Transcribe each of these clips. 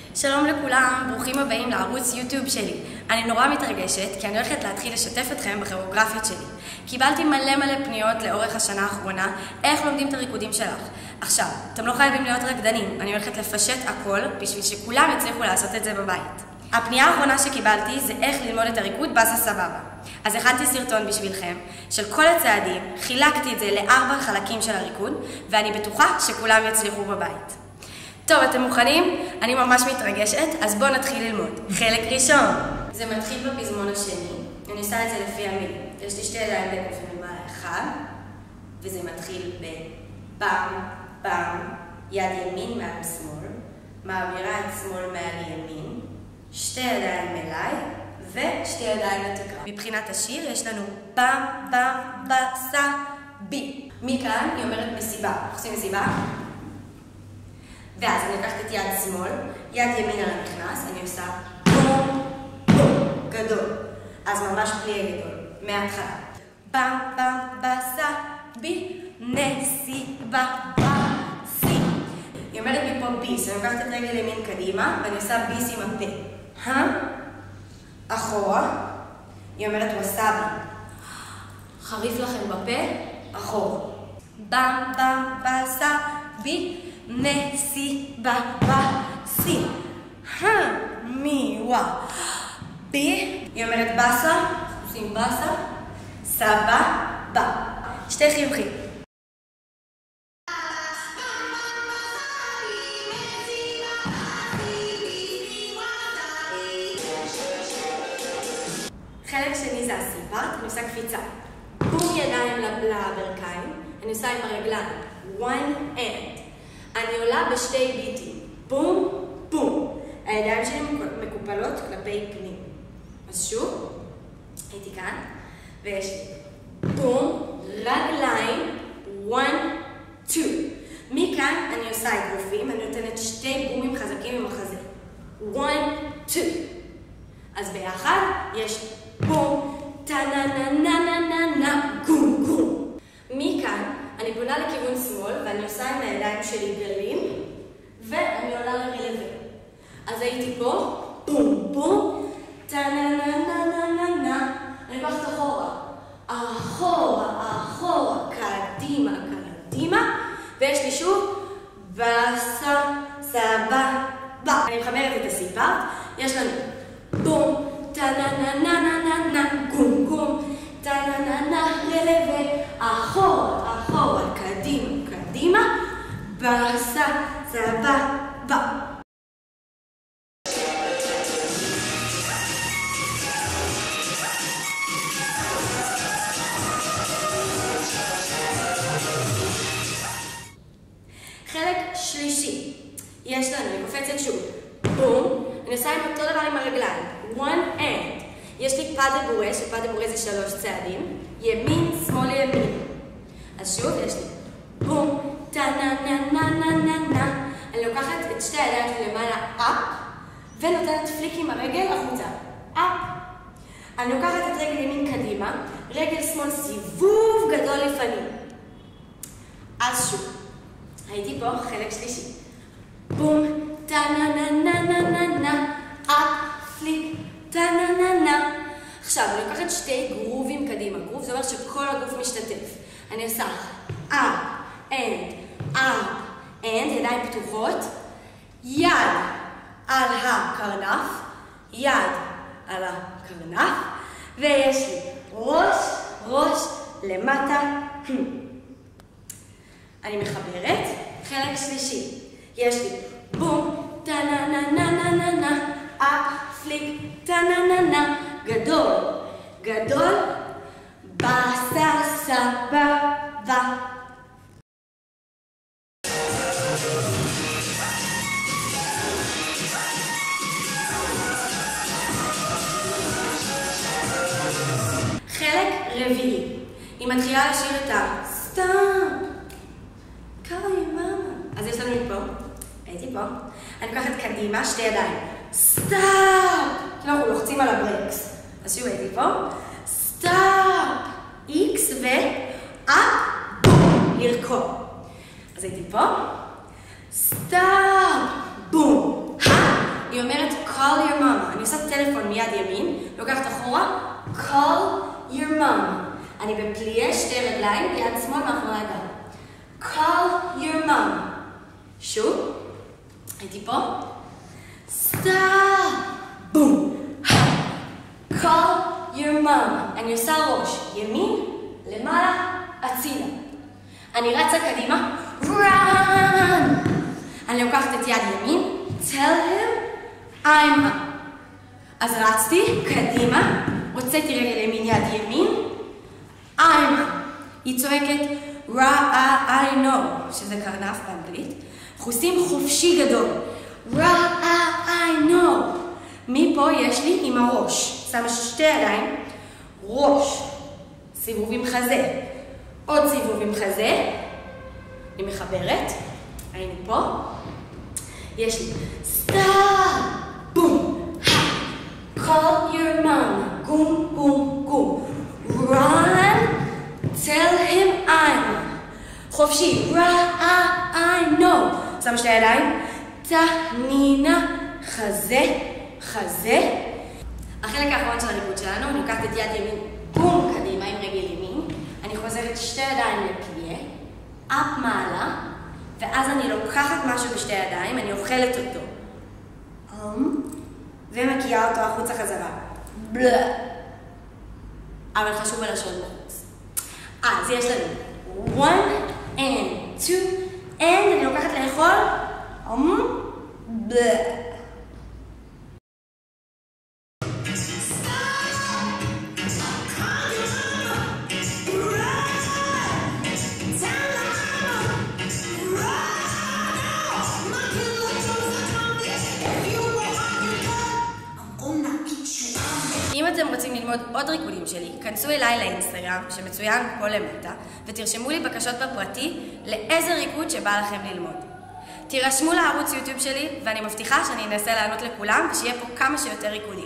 שלום לכולם, ברוכים הבאים לערוץ יוטיוב שלי. אני נורא מתרגשת כי אני הולכת להתחיל לשתף אתכם בכוריאוגרפיות שלי. קיבלתי מלא פניות לאורך השנה האחרונה איך לומדים את הריקודים שלך. עכשיו, אתם לא חייבים להיות רקדנים, אני הולכת לפשט הכל בשביל שכולם יצליחו לעשות את זה בבית. הפנייה האחרונה שקיבלתי זה איך ללמוד את הריקוד באסה סבבה. אז הכנתי סרטון בשבילכם של כל הצעדים, חילקתי את זה ל4 חלקים של הריקוד, ואני בטוחה שכולם יצליחו בבית. טוב, אתם מוכנים? אני ממש מתרגשת, אז בואו נתחיל ללמוד. חלק ראשון. זה מתחיל בפזמון השני. אני עושה את זה לפי המילים. יש לי 2 ידיים בגוף למעלה 1, וזה מתחיל בפעם, יד ימין מעל שמאל, מעבירה את שמאל מעל ימין, 2 ידיים אליי, ו2 ידיים לתקרה. מבחינת השיר יש לנו פעם, בסה, בי. מכאן היא אומרת מסיבה. עושים מסיבה? ואז אני לקחת את יד שמאל, יד ימין על המכנס, אני עושה בום, בום, גדול. אז ממש פליי גדול, מההתחלה. פעם, בסה, בי, נסיבה, סי. היא אומרת מפה ביס, אני לוקחת את רגל ימין קדימה, ואני עושה ביס עם הפה. אחורה, היא אומרת וסאבי. חריף לכם בפה, אחורה. פעם, בסה, בי, נסיבה, סי. מיווה. בי, היא אומרת בסה, עושים בסה, סבא, בא. 2 חיוכים. חלק שני זה הסיפארט, אני עושה קפיצה. בום ידיים לברכיים, אני עושה עם הרגליים. one hand. אני עולה ב2 ביטים. בום, בום. הידיים שלי מקופלות כלפי פנים. אז שוב, הייתי כאן, ויש לי בום, רגליים, 1, 2. מכאן אני עושה אגרופים, אני נותנת 2 בומים חזקים עם החזה. 1, 2. אז ביחד יש בום, טה-נה-נה-נה-נה-נה, גום, גום. מכאן אני פונה לכיוון שמאל, ואני עושה עם הידיים שלי גלים, ואני עולה לרלווה. אז הייתי פה, בום, בום, טה-נה-נה-נה-נה-נה. אני לוקחת אחורה, אחורה, קדימה, ויש לי שוב, בסה, סבא, בא. אני מחברת את הסיפארט, יש לנו בום, טה-נה-נה-נה-נה-נה, גום, גום, טה-נה-נה-נה, רלווה, אחורה, קדימה, בסה, סבא, בא. חלק שלישי, יש לנו, אני קופצת שוב, בום, אני עושה עם אותו דבר עם הרגליים, one hand. יש לי pas de bourrée, שpas de bourrée זה 3 צעדים, ימין, שמאל, ימין. אז שוב, יש לי בום, טה-נה-נה-נה-נה-נה. אני לוקחת את 2 הידיים שלי למעלה, אפ, ונותנת פליק עם הרגל החוצה, אפ. אני לוקחת את רגל ימין קדימה, רגל שמאל סיבוב גדול לפנים. אז שוב, הייתי פה חלק שלישי. בום, טה-נה-נה-נה-נה-נה, אפ, פליק, טה-נה-נה-נה. עכשיו, אני לוקחת 2 גרובים קדימה. גרוב זה אומר שכל הגוף משתתף. אני עושה up, and, ידיים פתוחות, יד על הקרנף, יד על הקרנף, ויש לי ראש למטה. אני מחברת. חלק שלישי. יש לי בום, טה-נה-נה-נה-נה-נה, אפ, פליק, טה-נה-נה-נה, גדול, בסה, סבבה. חלק רביעי. היא מתחילה לשיר את הסטאפ. קראי מאמה. אז יש לנו פה. הייתי פה. אני לוקחת קדימה 2 ידיים. סטאפ! כאילו אנחנו לוחצים על הברקס. אז שוב הייתי פה. סטאפ! איקס ואפ, בום, לרקוד. אז הייתי פה. סטאפ! בום! אני אומרת call your mama. אני עושה טלפון מיד ימין, לוקחת אחורה, call your mama. אני בפליה, שתי רגליים, יד שמאל מאחורי הגב. call your mama. שוב, הייתי פה. stop. בום. call your mama. אני עושה ראש, ימין, למעלה, הצידה. אני רצה קדימה, run! אני לוקחת את יד ימין, tell him I'm up. אז רצתי, קדימה, הוצאתי רגל ימין, יד ימין, I'm up. היא צועקת, I know, שזה קרנף באנגלית. אנחנו עושים חופשי גדול, I know. מפה יש לי עם הראש, שמה שתי ידיים, ראש, סיבוב עם חזה. עוד סיבוב עם חזה, אני מחברת, היינו פה, יש לי סטאפ, בום, call your mom, גום, גום, גום, run, tell him I'm, חופשי, I know, שם שתי ידיים, תנינה, חזה, חזה. החלק האחרון של הריקוד שלנו, אני לוקחת את יד ימין, בום, קדימה עם רגל ימין, אני חוזרת שתי ידיים לפליה, אפ מעלה, ואז אני לוקחת משהו בשתי ידיים, אני אוכלת אותו. ומקיעה אותו החוצה חזרה. בלה. אבל חשוב בלשון בחוץ. אז יש לנו 1 and 2 and אני לוקחת לאכול. בלה. אם אתם רוצים ללמוד עוד ריקודים שלי, כנסו אליי לאינסטגרם, שמצוין פה למטה, ותרשמו לי בקשות בפרטי לאיזה ריקוד שבא לכם ללמוד. תירשמו לערוץ יוטיוב שלי, ואני מבטיחה שאני אנסה לענות לכולם, ושיהיה פה כמה שיותר ריקודים.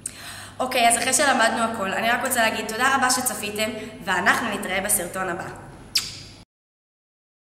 אוקיי, אז אחרי שלמדנו הכל, אני רק רוצה להגיד תודה רבה שצפיתם, ואנחנו נתראה בסרטון הבא.